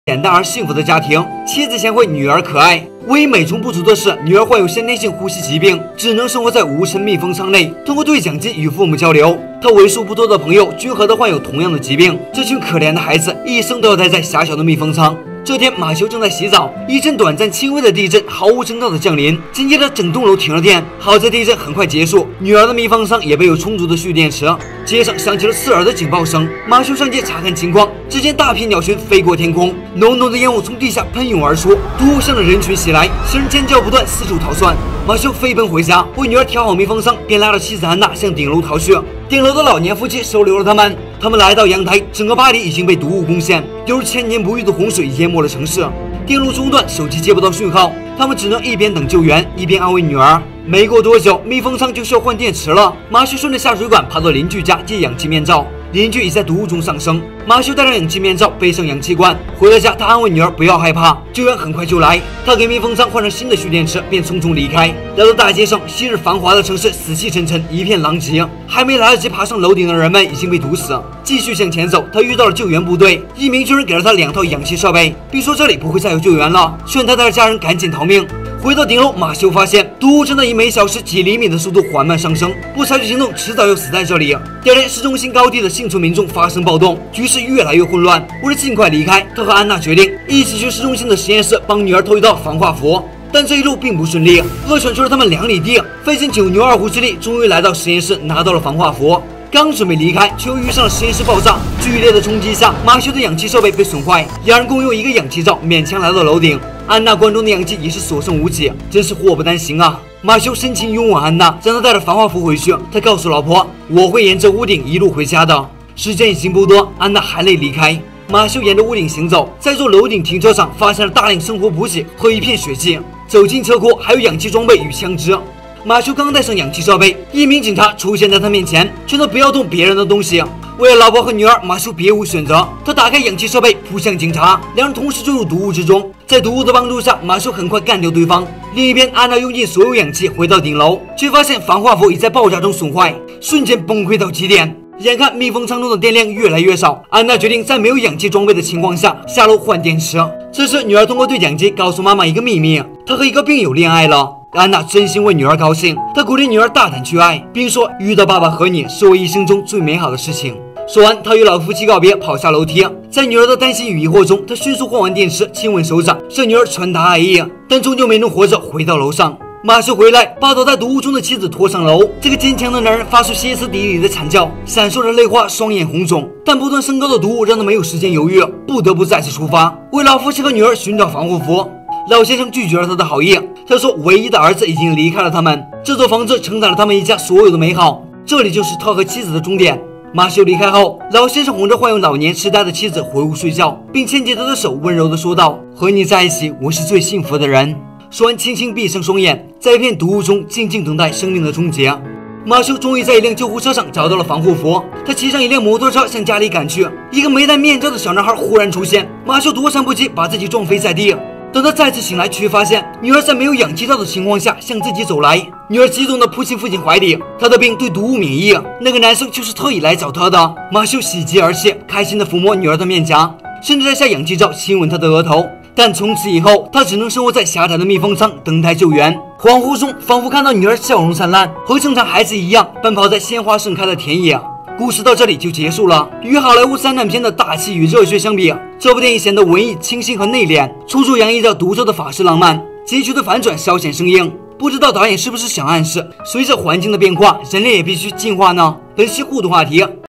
简单而幸福的家庭，妻子贤惠，女儿可爱。唯一美中不足的是，女儿患有先天性呼吸疾病，只能生活在无尘密封舱内，通过对讲机与父母交流。她为数不多的朋友均和她患有同样的疾病，这群可怜的孩子一生都要待在狭小的密封舱。这天，马修正在洗澡，一阵短暂轻微的地震毫无征兆的降临，紧接着整栋楼停了电。好在地震很快结束，女儿的密封舱也备有充足的蓄电池。街上响起了刺耳的警报声，马修上街查看情况，只见大批鸟群飞过天空，浓浓的烟雾从地下喷涌而出，毒雾向着人群袭来，行人尖叫不断，四处逃窜。马修飞奔回家，为女儿调好密封舱，便拉着妻子安娜向顶楼逃去。顶楼的老年夫妻收留了他们。他们来到阳台，整个巴黎已经被毒雾攻陷，犹如千年不遇的洪水淹没了城市。电路中断，手机接不到讯号，他们只能一边等救援，一边安慰女儿。没过多久，密封舱就需要换电池了。马修顺着下水管爬到邻居家借氧气面罩，邻居已在毒雾中丧生。马修戴上氧气面罩，背上氧气罐，回到家，他安慰女儿不要害怕，救援很快就来。他给密封舱换上新的蓄电池，便匆匆离开。来到大街上，昔日繁华的城市死气沉沉，一片狼藉。还没来得及爬上楼顶的人们已经被毒死。继续向前走，他遇到了救援部队，一名军人给了他2套氧气设备，并说这里不会再有救援了，劝他带着家人赶紧逃命。回到顶楼，马修发现毒雾正在以每小时几厘米的速度缓慢上升，不采取行动，迟早要死在这里。第二天，市中心高地的幸存民众发生暴动，局势越来越混乱。为了尽快离开，他和安娜决定一起去市中心的实验室帮女儿偷一道防化服。但这一路并不顺利，恶犬追了他们2里地，费尽9牛2虎之力，终于来到实验室，拿到了防化服。刚准备离开，却又遇上了实验室爆炸。剧烈的冲击下，马修的氧气设备被损坏，两人共用1个氧气罩，勉强来到楼顶。安娜罐中的氧气已是所剩无几，真是祸不单行啊！马修深情拥吻安娜，让她带着防化服回去。他告诉老婆：“我会沿着屋顶一路回家的。”时间已经不多，安娜含泪离开。马修沿着屋顶行走，在座楼顶停车场发现了大量生活补给和一片血迹。走进车库，还有氧气装备与枪支。马修刚带上氧气设备，一名警察出现在他面前，劝他不要动别人的东西。为了老婆和女儿，马修别无选择，他打开氧气设备扑向警察，两人同时坠入毒雾之中。在毒雾的帮助下，马修很快干掉对方。另一边，安娜用尽所有氧气回到顶楼，却发现防化服已在爆炸中损坏，瞬间崩溃到极点。眼看密封舱中的电量越来越少，安娜决定在没有氧气装备的情况下下楼换电池。这时，女儿通过对讲机告诉妈妈一个秘密：她和一个病友恋爱了。安娜真心为女儿高兴，她鼓励女儿大胆去爱，并说遇到爸爸和你是我一生中最美好的事情。说完，她与老夫妻告别，跑下楼梯。在女儿的担心与疑惑中，她迅速换完电池，亲吻手掌，向女儿传达爱意，但终究没能活着回到楼上。马修回来，把倒在毒雾中的妻子拖上楼。这个坚强的男人发出歇斯底里的惨叫，闪烁着泪花，双眼红肿。但不断升高的毒雾让他没有时间犹豫，不得不再次出发，为老夫妻和女儿寻找防护服。老先生拒绝了他的好意，他说唯一的儿子已经离开了他们，这座房子承载了他们一家所有的美好，这里就是他和妻子的终点。马修离开后，老先生哄着患有老年痴呆的妻子回屋睡觉，并牵起他的手，温柔地说道：“和你在一起，我是最幸福的人。”说完，轻轻闭上双眼，在一片毒雾中静静等待生命的终结。马修终于在一辆救护车上找到了防护服，他骑上一辆摩托车向家里赶去。一个没戴面罩的小男孩忽然出现，马修躲闪不及，把自己撞飞在地。等他再次醒来，却发现女儿在没有氧气罩的情况下向自己走来。女儿激动地扑进父亲怀里，她的病对毒物免疫，那个男生就是特意来找她的。马修喜极而泣，开心地抚摸女儿的面颊，甚至摘下氧气罩亲吻她的额头。但从此以后，他只能生活在狭窄的密封舱，等待救援。恍惚中，仿佛看到女儿笑容灿烂，和正常孩子一样奔跑在鲜花盛开的田野。故事到这里就结束了。与好莱坞灾难片的大气与热血相比，这部电影显得文艺、清新和内敛，处处洋溢着独特的法式浪漫。结局的反转稍显生硬，不知道导演是不是想暗示，随着环境的变化，人类也必须进化呢？本期互动话题。